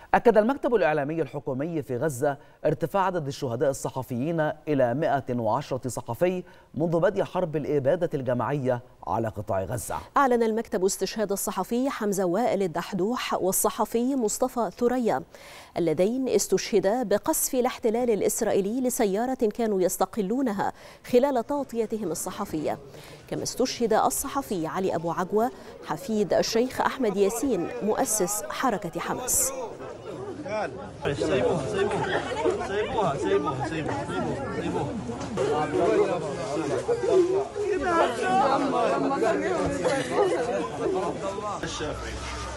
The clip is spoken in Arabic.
أكد المكتب الإعلامي الحكومي في غزة ارتفاع عدد الشهداء الصحفيين إلى 110 صحفي منذ بدء حرب الإبادة الجماعية على قطاع غزة. أعلن المكتب استشهاد الصحفي حمزة وائل الدحدوح والصحفي مصطفى ثريا اللذين استشهدا بقصف الاحتلال الإسرائيلي لسيارة كانوا يستقلونها خلال تغطيتهم الصحفية. كما استشهد الصحفي علي أبو عجوة حفيد الشيخ أحمد ياسين مؤسس حركة حماس. الشافعي